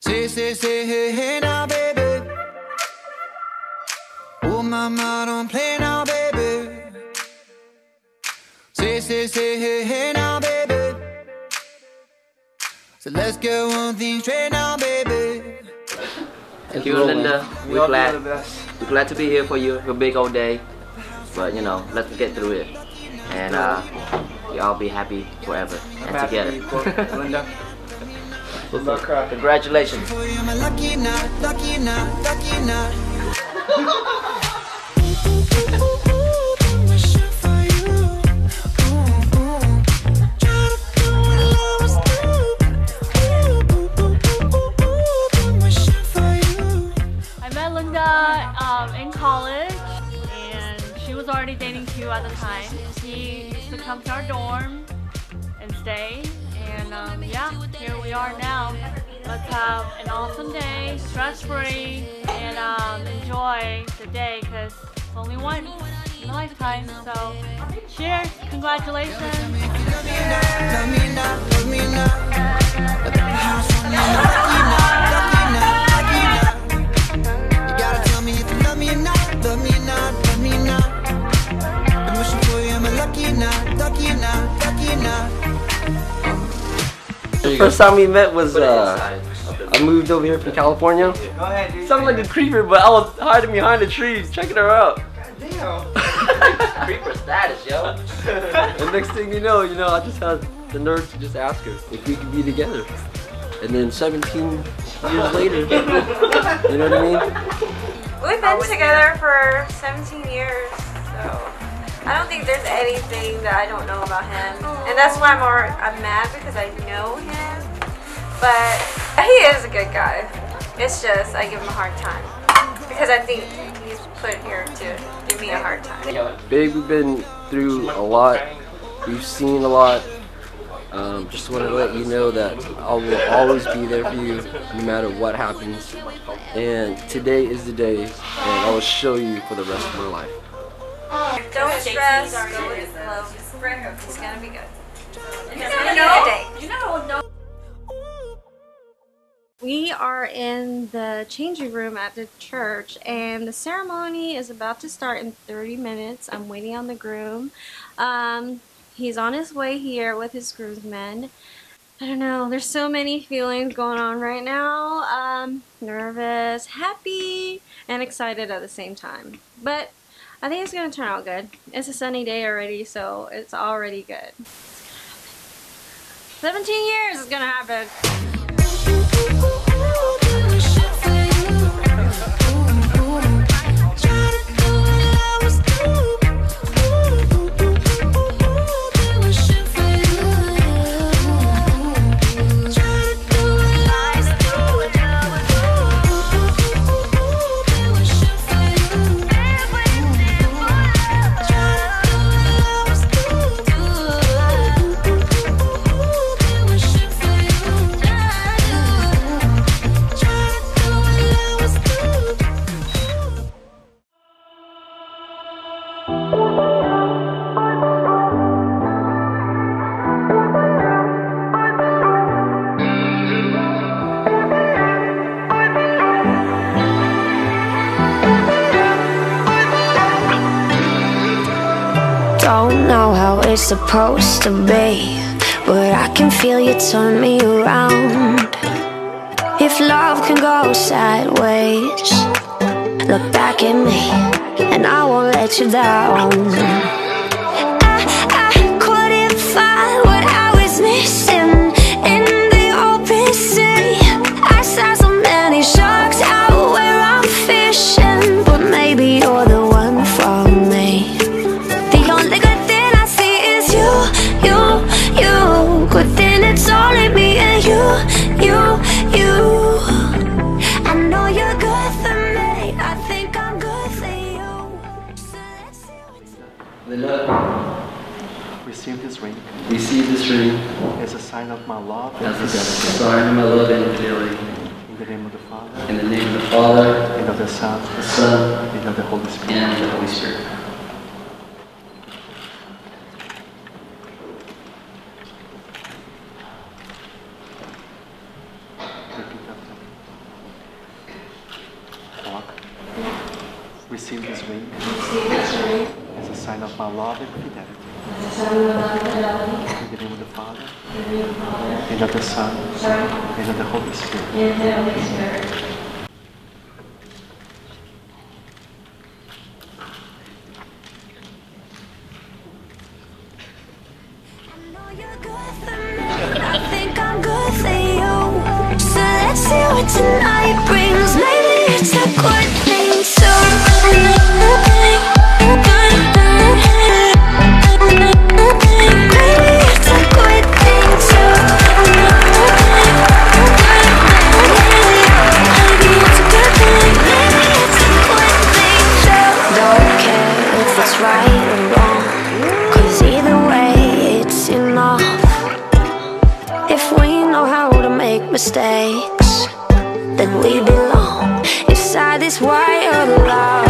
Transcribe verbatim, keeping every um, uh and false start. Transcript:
Say, say, say, hey, hey now, baby. Oh, mama, don't play now, baby. Say, say, say, hey, hey now, baby. So let's get one thing straight now, baby. Thank you, Lynda. We're glad. We're glad to be here for you. Your big old day, but you know, let's get through it, and uh, we all be happy forever and together. Lynda. Congratulations. Um, in college, and she was already dating Q at the time. He used to come to our dorm and stay, and um, yeah, here we are now. Let's have an awesome day, stress-free, and um, enjoy the day, because it's only once in a lifetime. So, cheers, congratulations. The first time we met was uh, I moved over here from California. Sounded like a creeper, but I was hiding behind the trees checking her out. Damn. Creeper status, yo. And next thing you know, you know, I just had the nerve to just ask her if we could be together. And then seventeen years later, you know what I mean? We've been together for seventeen years, so I don't think there's anything that I don't know about him. And that's why I'm, more, I'm mad, because I know him. But he is a good guy. It's just, I give him a hard time. Because I think he's put here to give me a hard time. Babe, we've been through a lot. We've seen a lot. Um, just wanted to let you know that I will always be there for you no matter what happens. And today is the day, and I will show you for the rest of my life. Don't stress, go with the flow. It's gonna be good. It's gonna be a day. We are in the changing room at the church, and the ceremony is about to start in thirty minutes. I'm waiting on the groom. Um, he's on his way here with his groomsmen. I don't know, there's so many feelings going on right now. Um, nervous, happy, and excited at the same time. But I think it's going to turn out good. It's a sunny day already, so it's already good. It's gonna happen. seventeen years is going to happen. Don't know how it's supposed to be, but I can feel you turn me around. If love can go sideways, look back at me and I won't let you down. I, I couldn't find what I was missing in the open sea. I saw so many sharks out where I'm fishing, but maybe you're the one for me. The only good thing I see is you, you, you. Good thing it's only me and you, you, you. I know you're good for me, I think I'm good for you. So let's see what's Lynda, receive this ring receive this ring as a sign of my love and as a fidelity. sign of my love and fidelity. In the name of the Father, In the name of the Father, and of the Son, the Son, and of the Holy Spirit. and the Holy Spirit. Repeat after me. receive this ring as a sign of my love and fidelity. In the name of the Father, and of the Son, and of the Holy Spirit. I think I'm good for you. So let's see what tonight brings. Maybe it's a good thing too. Mistakes, then we belong inside this wild love.